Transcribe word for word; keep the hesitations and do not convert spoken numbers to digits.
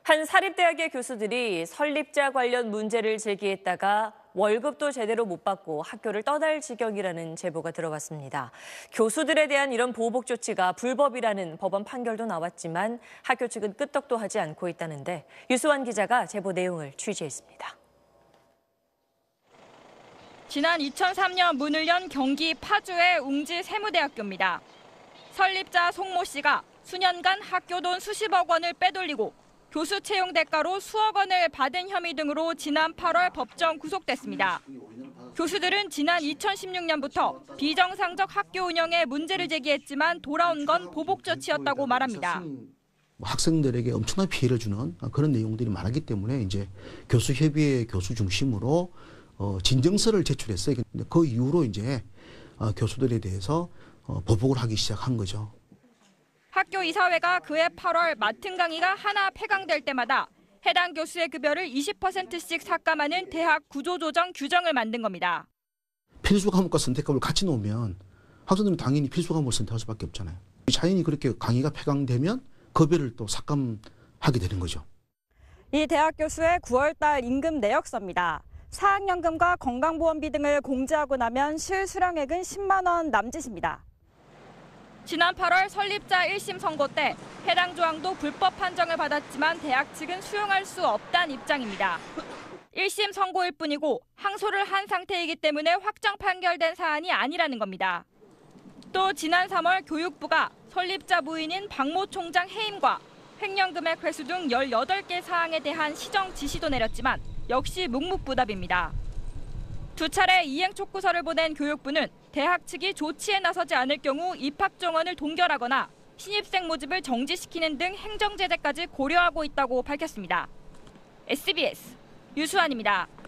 한 사립대학의 교수들이 설립자 관련 문제를 제기했다가 월급도 제대로 못 받고 학교를 떠날 지경이라는 제보가 들어왔습니다. 교수들에 대한 이런 보복 조치가 불법이라는 법원 판결도 나왔지만 학교 측은 끄떡도 하지 않고 있다는데 유수환 기자가 제보 내용을 취재했습니다. 지난 이천삼 년 문을 연 경기 파주의 웅지 세무대학교입니다. 설립자 송모 씨가 수년간 학교 돈 수십억 원을 빼돌리고 교수 채용 대가로 수억 원을 받은 혐의 등으로 지난 팔월 법정 구속됐습니다. 교수들은 지난 이천십육 년부터 비정상적 학교 운영에 문제를 제기했지만 돌아온 건 보복 조치였다고 말합니다. 학생들에게 엄청난 피해를 주는 그런 내용들이 많았기 때문에 이제 교수협의회 교수 중심으로 어, 진정서를 제출했어요. 근데 그 이후로 이제 어, 교수들에 대해서 어, 보복을 하기 시작한 거죠. 학교 이사회가 그해 팔월 맡은 강의가 하나 폐강될 때마다 해당 교수의 급여를 이십 퍼센트씩 삭감하는 대학 구조조정 규정을 만든 겁니다. 필수 과목과 선택과목을 같이 놓으면 학생들은 당연히 필수 과목을 선택할 수밖에 없잖아요. 자연히 그렇게 강의가 폐강되면 급여를 또 삭감하게 되는 거죠. 이 대학 교수의 구월 달 임금 내역서입니다. 사학년금과 건강보험비 등을 공제하고 나면 실수령액은 십만 원 남짓입니다. 지난 팔월 설립자 일 심 선고 때 해당 조항도 불법 판정을 받았지만 대학 측은 수용할 수 없다는 입장입니다. 일 심 선고일 뿐이고 항소를 한 상태이기 때문에 확정 판결된 사안이 아니라는 겁니다. 또 지난 삼월 교육부가 설립자 부인인 박모 총장 해임과 횡령금액 회수 등 열여덟 개 사항에 대한 시정 지시도 내렸지만 역시 묵묵부답입니다. 두 차례 이행 촉구서를 보낸 교육부는 대학 측이 조치에 나서지 않을 경우 입학 정원을 동결하거나 신입생 모집을 정지시키는 등 행정제재까지 고려하고 있다고 밝혔습니다. 에스비에스 유수환입니다.